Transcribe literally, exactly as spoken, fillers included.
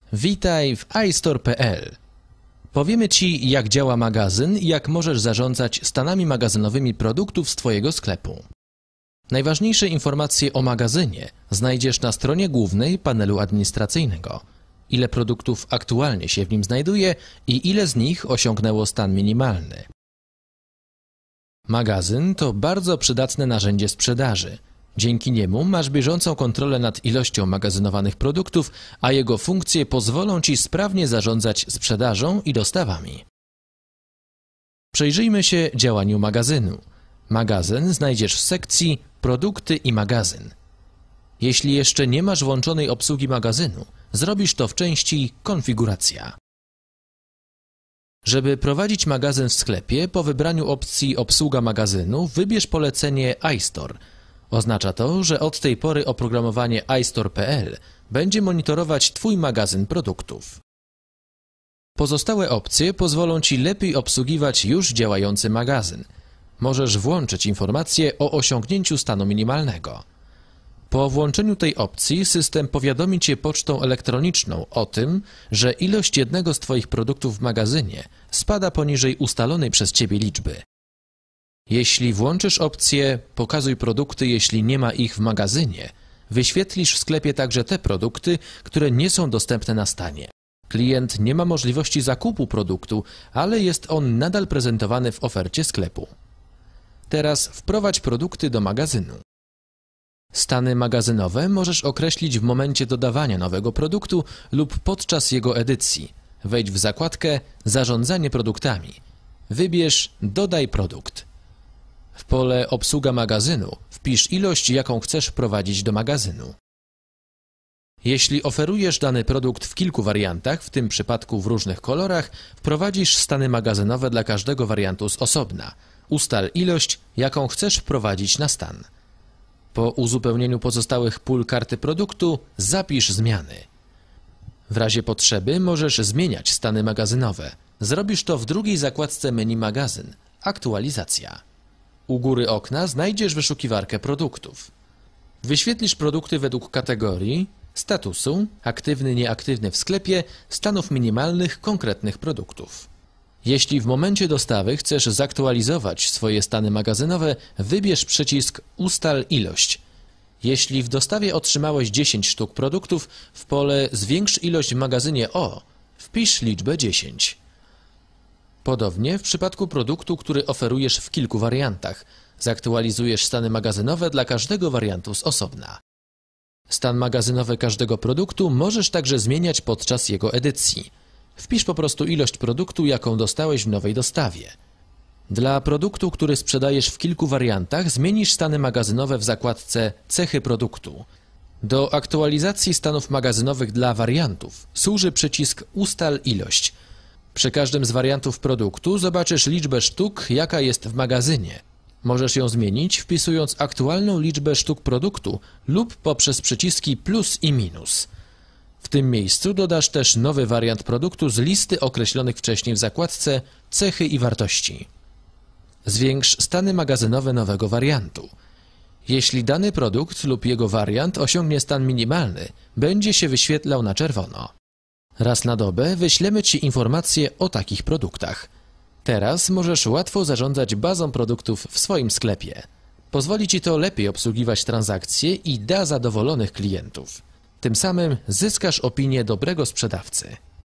Witaj w iStore kropka pe el. Powiemy Ci, jak działa magazyn i jak możesz zarządzać stanami magazynowymi produktów z Twojego sklepu. Najważniejsze informacje o magazynie znajdziesz na stronie głównej panelu administracyjnego. Ile produktów aktualnie się w nim znajduje i ile z nich osiągnęło stan minimalny. Magazyn to bardzo przydatne narzędzie sprzedaży. Dzięki niemu masz bieżącą kontrolę nad ilością magazynowanych produktów, a jego funkcje pozwolą Ci sprawnie zarządzać sprzedażą i dostawami. Przyjrzyjmy się działaniu magazynu. Magazyn znajdziesz w sekcji Produkty i magazyn. Jeśli jeszcze nie masz włączonej obsługi magazynu, zrobisz to w części Konfiguracja. Żeby prowadzić magazyn w sklepie, po wybraniu opcji Obsługa magazynu wybierz polecenie iStore. Oznacza to, że od tej pory oprogramowanie iStore kropka pe el będzie monitorować Twój magazyn produktów. Pozostałe opcje pozwolą Ci lepiej obsługiwać już działający magazyn. Możesz włączyć informacje o osiągnięciu stanu minimalnego. Po włączeniu tej opcji system powiadomi Cię pocztą elektroniczną o tym, że ilość jednego z Twoich produktów w magazynie spada poniżej ustalonej przez Ciebie liczby. Jeśli włączysz opcję Pokazuj produkty, jeśli nie ma ich w magazynie, wyświetlisz w sklepie także te produkty, które nie są dostępne na stanie. Klient nie ma możliwości zakupu produktu, ale jest on nadal prezentowany w ofercie sklepu. Teraz wprowadź produkty do magazynu. Stany magazynowe możesz określić w momencie dodawania nowego produktu lub podczas jego edycji. Wejdź w zakładkę Zarządzanie produktami. Wybierz Dodaj produkt. W pole Obsługa magazynu wpisz ilość, jaką chcesz wprowadzić do magazynu. Jeśli oferujesz dany produkt w kilku wariantach, w tym przypadku w różnych kolorach, wprowadzisz stany magazynowe dla każdego wariantu z osobna. Ustal ilość, jaką chcesz wprowadzić na stan. Po uzupełnieniu pozostałych pól karty produktu zapisz zmiany. W razie potrzeby możesz zmieniać stany magazynowe. Zrobisz to w drugiej zakładce menu Magazyn – Aktualizacja. U góry okna znajdziesz wyszukiwarkę produktów. Wyświetlisz produkty według kategorii, statusu, aktywny, nieaktywny w sklepie, stanów minimalnych konkretnych produktów. Jeśli w momencie dostawy chcesz zaktualizować swoje stany magazynowe, wybierz przycisk Ustal ilość. Jeśli w dostawie otrzymałeś dziesięć sztuk produktów, w pole Zwiększ ilość w magazynie o wpisz liczbę dziesięć. Podobnie w przypadku produktu, który oferujesz w kilku wariantach, zaktualizujesz stany magazynowe dla każdego wariantu z osobna. Stan magazynowy każdego produktu możesz także zmieniać podczas jego edycji. Wpisz po prostu ilość produktu, jaką dostałeś w nowej dostawie. Dla produktu, który sprzedajesz w kilku wariantach, zmienisz stany magazynowe w zakładce Cechy produktu. Do aktualizacji stanów magazynowych dla wariantów służy przycisk Ustal ilość. Przy każdym z wariantów produktu zobaczysz liczbę sztuk, jaka jest w magazynie. Możesz ją zmienić, wpisując aktualną liczbę sztuk produktu lub poprzez przyciski plus i minus. W tym miejscu dodasz też nowy wariant produktu z listy określonych wcześniej w zakładce Cechy i wartości. Zwiększ stany magazynowe nowego wariantu. Jeśli dany produkt lub jego wariant osiągnie stan minimalny, będzie się wyświetlał na czerwono. Raz na dobę wyślemy Ci informacje o takich produktach. Teraz możesz łatwo zarządzać bazą produktów w swoim sklepie. Pozwoli Ci to lepiej obsługiwać transakcje i da zadowolonych klientów. Tym samym zyskasz opinię dobrego sprzedawcy.